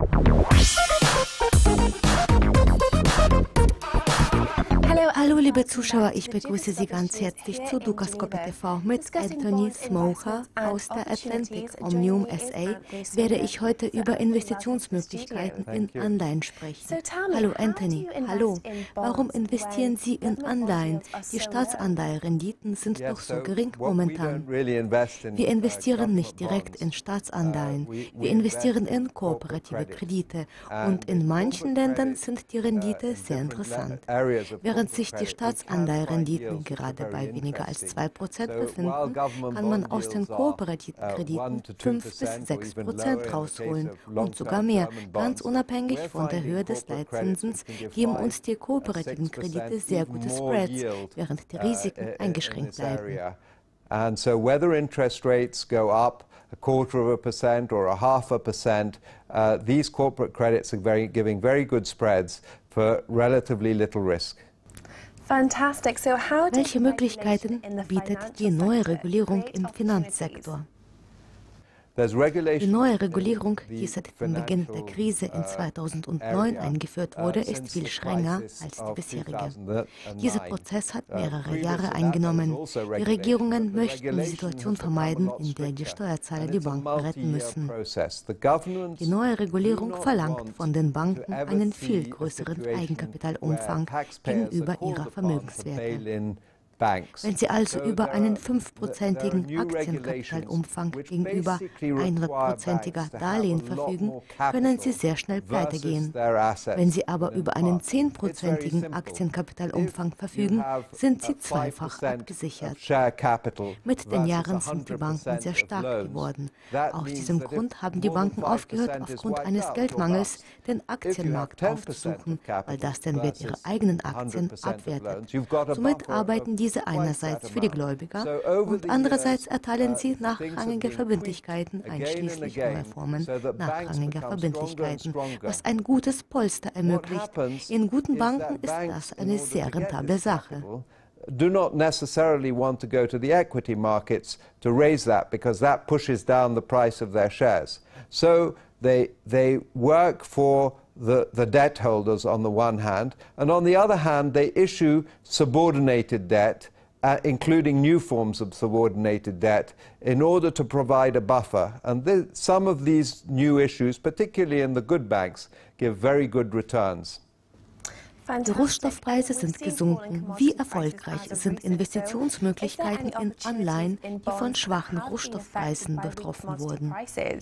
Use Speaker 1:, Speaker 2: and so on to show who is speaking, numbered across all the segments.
Speaker 1: Hallo liebe Zuschauer, ich begrüße Sie ganz herzlich zu Dukascopy TV. Mit Anthony Smocher aus der Atlantic Omnium SA werde ich heute über Investitionsmöglichkeiten in Anleihen sprechen. Hallo Anthony, hallo. Warum investieren Sie in Anleihen? Die Staatsanleiherenditen sind doch so gering momentan. Wir investieren nicht direkt in Staatsanleihen. Wir investieren in kooperative Kredite und in manchen Ländern sind die Rendite sehr interessant. Während sich die Staatsanleiherenditen gerade bei weniger als 2% befinden, kann man aus den kooperativen Krediten 5 bis 6% rausholen und sogar mehr. Ganz unabhängig von der Höhe des Leitzinsens geben uns die kooperativen Kredite sehr gute Spreads, während die Risiken eingeschränkt bleiben.
Speaker 2: And so whether interest rates go up 1/4% or 1/2%, these corporate credits are giving very good spreads for relatively little risk.
Speaker 1: Welche Möglichkeiten bietet die neue Regulierung im Finanzsektor? Die neue Regulierung, die seit dem Beginn der Krise in 2009 eingeführt wurde, ist viel strenger als die bisherige. Dieser Prozess hat mehrere Jahre eingenommen. Die Regierungen möchten die Situation vermeiden, in der die Steuerzahler die Banken retten müssen. Die neue Regulierung verlangt von den Banken einen viel größeren Eigenkapitalumfang gegenüber ihrer Vermögenswerte. Wenn Sie also über einen 5%igen Aktienkapitalumfang gegenüber 100%iger Darlehen verfügen, können Sie sehr schnell pleite gehen. Wenn Sie aber über einen 10%igen Aktienkapitalumfang verfügen, sind Sie zweifach abgesichert. Mit den Jahren sind die Banken sehr stark geworden. Aus diesem Grund haben die Banken aufgehört, aufgrund eines Geldmangels den Aktienmarkt aufzusuchen, weil das den Wert ihrer eigenen Aktien abwertet. Somit arbeiten diese einerseits für die Gläubiger und andererseits erteilen sie nachrangige Verbindlichkeiten, einschließlich neuer Formen nachrangiger Verbindlichkeiten, was ein gutes Polster ermöglicht. In guten Banken ist das eine sehr rentable Sache.
Speaker 2: Do not necessarily want to go to the equity markets to raise that, because that pushes down the price of their shares. So they work for the debt holders on the one hand, and on the other hand they issue subordinated debt, including new forms of subordinated debt, in order to provide a buffer. And some of these new issues, particularly in the good banks, give very good returns.
Speaker 1: Die Rohstoffpreise sind gesunken. Wie erfolgreich sind Investitionsmöglichkeiten in Anleihen, die von schwachen Rohstoffpreisen betroffen wurden?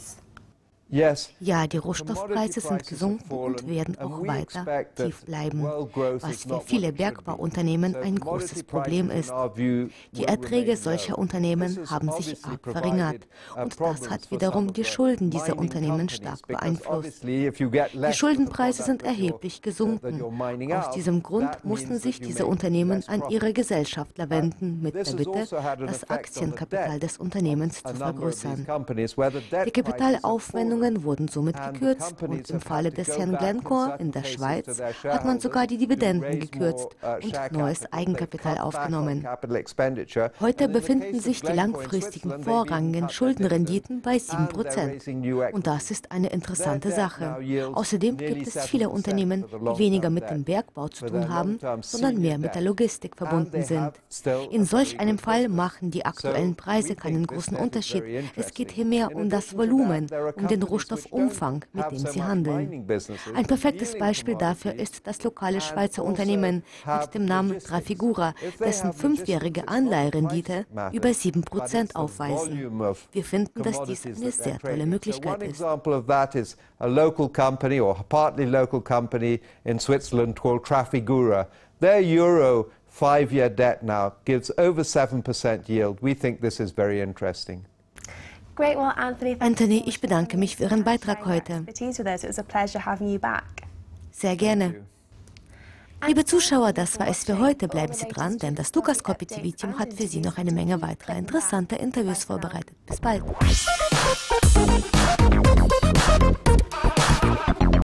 Speaker 1: Ja, die Rohstoffpreise sind gesunken und werden auch weiter tief bleiben, was für viele Bergbauunternehmen ein großes Problem ist. Die Erträge solcher Unternehmen haben sich arg verringert und das hat wiederum die Schulden dieser Unternehmen stark beeinflusst. Die Schuldenpreise sind erheblich gesunken. Aus diesem Grund mussten sich diese Unternehmen an ihre Gesellschafter wenden, mit der Bitte, das Aktienkapital des Unternehmens zu vergrößern. Die Kapitalaufwendungen wurden somit gekürzt und im Falle des Herrn Glencore in der Schweiz hat man sogar die Dividenden gekürzt und neues Eigenkapital aufgenommen. Heute befinden sich die langfristigen vorrangigen Schuldenrenditen bei 7%. Und das ist eine interessante Sache. Außerdem gibt es viele Unternehmen, die weniger mit dem Bergbau zu tun haben, sondern mehr mit der Logistik verbunden sind. In solch einem Fall machen die aktuellen Preise keinen großen Unterschied. Es geht hier mehr um das Volumen, um den Rohstoffumfang, mit dem sie handeln. Ein perfektes Beispiel dafür ist das lokale Schweizer Unternehmen mit dem Namen Trafigura, dessen 5-jährige Anleiherendite über 7% aufweisen. Wir finden, dass dies eine sehr tolle Möglichkeit ist.
Speaker 2: A local company or partly local company in Switzerland called Trafigura. Their euro 5-year debt now gives over 7% yield. We think this is very interesting.
Speaker 1: Anthony, ich bedanke mich für Ihren Beitrag heute. Sehr gerne. Liebe Zuschauer, das war es für heute. Bleiben Sie dran, denn das Dukascopy TV-Team hat für Sie noch eine Menge weiterer interessanter Interviews vorbereitet. Bis bald.